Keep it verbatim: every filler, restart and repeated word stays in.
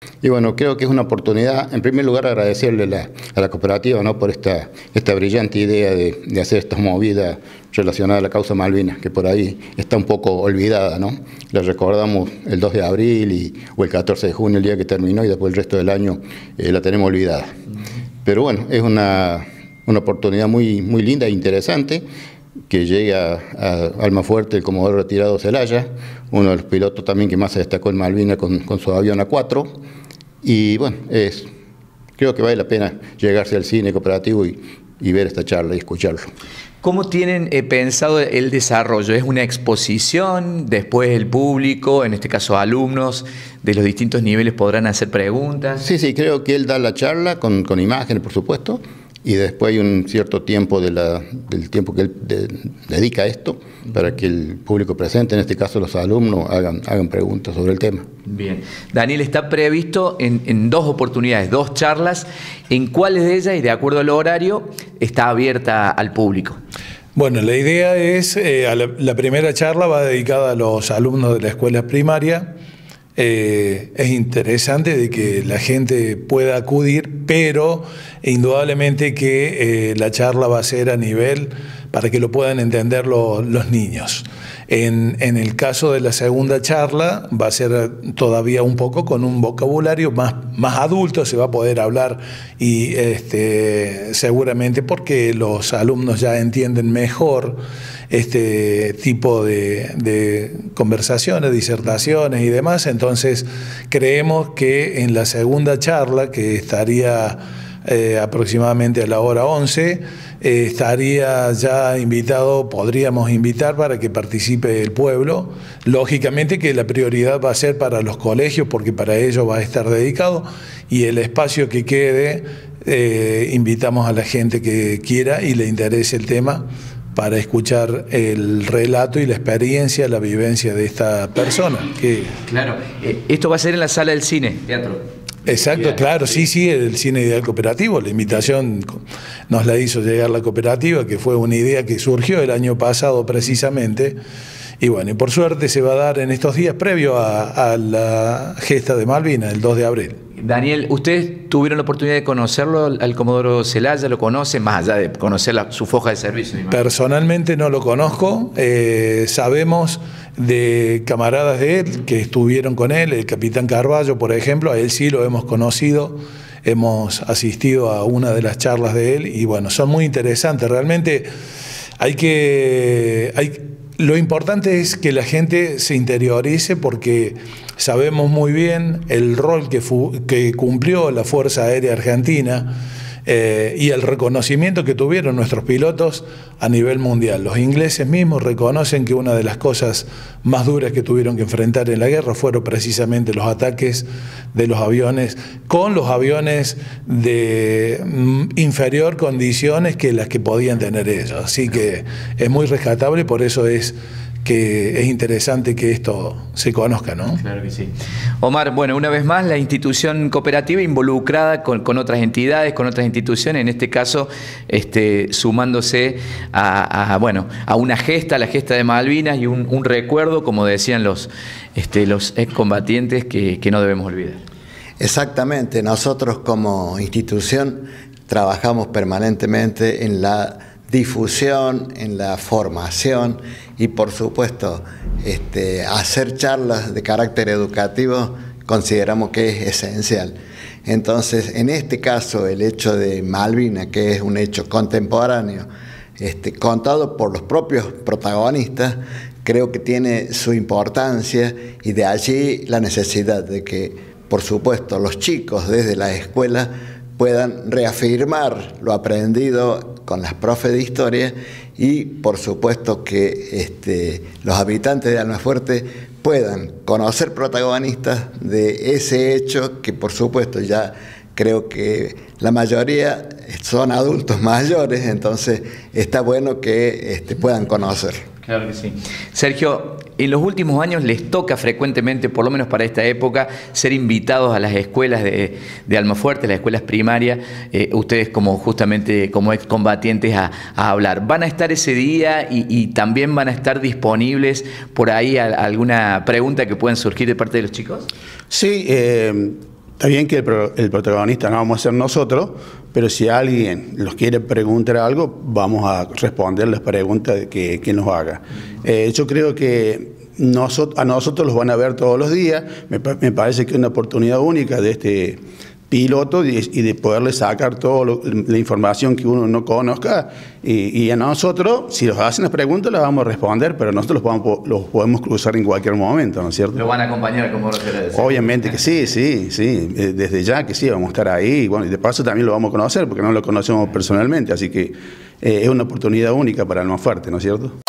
Y bueno, creo que es una oportunidad, en primer lugar, agradecerle la, a la cooperativa, ¿no?, por esta, esta brillante idea de, de hacer estas movidas relacionadas a la causa Malvinas, que por ahí está un poco olvidada, ¿no? La recordamos el dos de abril y, o el catorce de junio, el día que terminó, y después el resto del año eh, la tenemos olvidada. Pero bueno, es una, una oportunidad muy, muy linda e interesante, que llega a Almafuerte el comodoro retirado Celaya, uno de los pilotos también que más se destacó en Malvinas con, con su avión A cuatro. Y bueno, es, creo que vale la pena llegarse al cine cooperativo y, y ver esta charla y escucharlo. ¿Cómo tienen eh, pensado el desarrollo? ¿Es una exposición? ¿Después el público, en este caso alumnos de los distintos niveles, podrán hacer preguntas? Sí, sí, creo que él da la charla con, con imágenes, por supuesto, y después hay un cierto tiempo de la, del tiempo que él de, dedica a esto para que el público presente, en este caso los alumnos, hagan, hagan preguntas sobre el tema. Bien. Daniel, está previsto en, en dos oportunidades, dos charlas. ¿En cuáles de ellas, y de acuerdo al horario, está abierta al público? Bueno, la idea es, eh, a la, la primera charla va dedicada a los alumnos de la escuela primaria. Eh, es interesante de que la gente pueda acudir, pero indudablemente que eh, la charla va a ser a nivel para que lo puedan entender lo, los niños. En, en el caso de la segunda charla va a ser todavía un poco con un vocabulario más, más adulto, se va a poder hablar y este, seguramente porque los alumnos ya entienden mejor este tipo de, de conversaciones, disertaciones y demás. Entonces creemos que en la segunda charla, que estaría eh, aproximadamente a la hora once, eh, estaría ya invitado, podríamos invitar para que participe el pueblo. Lógicamente que la prioridad va a ser para los colegios, porque para ello va a estar dedicado, y el espacio que quede eh, invitamos a la gente que quiera y le interese el tema, para escuchar el relato y la experiencia, la vivencia de esta persona. Que... Claro, eh, esto va a ser en la sala del cine, teatro. Exacto, claro, sí, sí, el Cine Ideal Cooperativo. La invitación nos la hizo llegar la cooperativa, que fue una idea que surgió el año pasado precisamente. Y bueno, y por suerte se va a dar en estos días previo a, a la gesta de Malvinas, el dos de abril. Daniel, ¿ustedes tuvieron la oportunidad de conocerlo al comodoro Celaya? ¿Lo conocen más allá de conocer la, su foja de servicio? Personalmente no lo conozco, eh, sabemos de camaradas de él que estuvieron con él, el capitán Carballo, por ejemplo, a él sí lo hemos conocido, hemos asistido a una de las charlas de él y bueno, son muy interesantes. Realmente hay que... Hay, lo importante es que la gente se interiorice, porque sabemos muy bien el rol que, fu que cumplió la Fuerza Aérea Argentina eh, y el reconocimiento que tuvieron nuestros pilotos a nivel mundial. Los ingleses mismos reconocen que una de las cosas más duras que tuvieron que enfrentar en la guerra fueron precisamente los ataques de los aviones, con los aviones de mm, inferior condiciones que las que podían tener ellos. Así que es muy rescatable, por eso es que es interesante que esto se conozca, ¿no? Claro que sí. Omar, bueno, una vez más, la institución cooperativa involucrada con, con otras entidades, con otras instituciones, en este caso este, sumándose a, a, bueno, a una gesta, la gesta de Malvinas, y un, un recuerdo, como decían los, este, los excombatientes, que, que no debemos olvidar. Exactamente, nosotros como institución trabajamos permanentemente en la difusión, en la formación y por supuesto este, hacer charlas de carácter educativo consideramos que es esencial. Entonces, en este caso, el hecho de Malvinas, que es un hecho contemporáneo, este, contado por los propios protagonistas, creo que tiene su importancia, y de allí la necesidad de que, por supuesto, los chicos desde la escuela puedan reafirmar lo aprendido con las profes de historia y, por supuesto, que este, los habitantes de Almafuerte puedan conocer protagonistas de ese hecho que, por supuesto, ya creo que la mayoría son adultos mayores, entonces está bueno que este, puedan conocer. Claro que sí. Sergio, en los últimos años les toca frecuentemente, por lo menos para esta época, ser invitados a las escuelas de, de Almafuerte, las escuelas primarias, eh, ustedes como justamente como excombatientes a, a hablar. ¿Van a estar ese día y, y también van a estar disponibles por ahí a, a alguna pregunta que puedan surgir de parte de los chicos? Sí, eh, Está bien que el, pro, el protagonista no vamos a ser nosotros, pero si alguien los quiere preguntar algo, vamos a responder las preguntas que, que nos haga. Eh, yo creo que nosotros, a nosotros los van a ver todos los días. Me, me parece que es una oportunidad única de este piloto y, y de poderle sacar toda la información que uno no conozca. Y, y a nosotros, si los hacen las preguntas, las vamos a responder, pero nosotros los, vamos, los podemos cruzar en cualquier momento, ¿no es cierto? ¿Lo van a acompañar, como referencia? Obviamente que sí, sí, sí. Desde ya que sí, vamos a estar ahí. Y bueno, y de paso también lo vamos a conocer, porque no lo conocemos personalmente. Así que eh, es una oportunidad única para Almafuerte, ¿no es cierto?